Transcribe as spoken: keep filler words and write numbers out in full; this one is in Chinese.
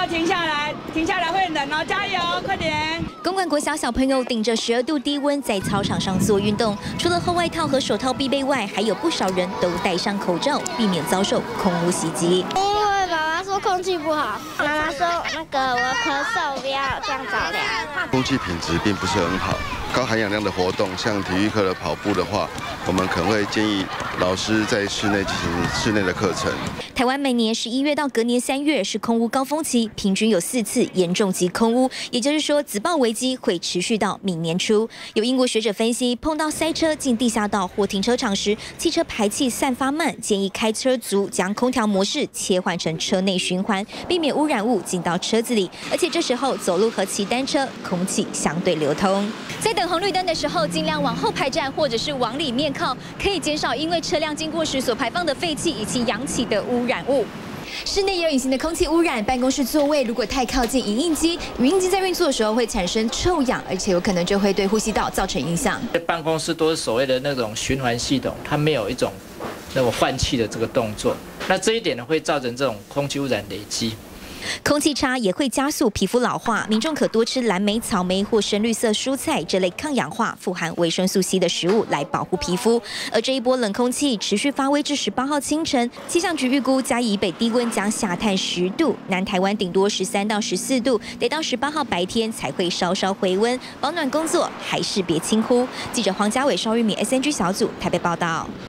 要停下来，停下来会冷哦，加油，快点！ 公馆国小小朋友顶着十二度低温在操场上做运动，除了厚外套和手套必备外，还有不少人都戴上口罩，避免遭受空污袭击。 因为妈妈说空气不好，妈妈说那个我咳嗽不要这样着凉。 空气品质并不是很好，高含氧量的活动，像体育课的跑步的话，我们可能会建议老师在室内进行室内的课程。 台湾每年十一月到隔年三月是空污高峰期，平均有四次严重级空污，也就是说紫爆危机会持续到明年初。有英国学者分析，碰到塞车进地下道或停车场时，汽车排气散发慢，建议开车族将空调模式切换成车内循环，避免污染物进到车子里。而且这时候走路和骑单车，空气相对流通。在等红绿灯的时候，尽量往后排站或者是往里面靠，可以减少因为车辆经过时所排放的废气以及扬起的污染物。室内也有隐形的空气污染，办公室座位如果太靠近影印机，影印机在运作的时候会产生臭氧，而且有可能就会对呼吸道造成影响。 办公室都是所谓的那种循环系统，它没有一种那种换气的这个动作，那这一点呢会造成这种空气污染累积。 空气差也会加速皮肤老化，民众可多吃蓝莓、草莓或深绿色蔬菜这类抗氧化、富含维生素 C 的食物来保护皮肤。而这一波冷空气持续发威至十八号清晨，气象局预估嘉义以北低温将下探十度，南台湾顶多十三到十四度，得到十八号白天才会稍稍回温。保暖工作还是别轻忽。记者黄家伟、邵玉敏 S N G 小组台北报道。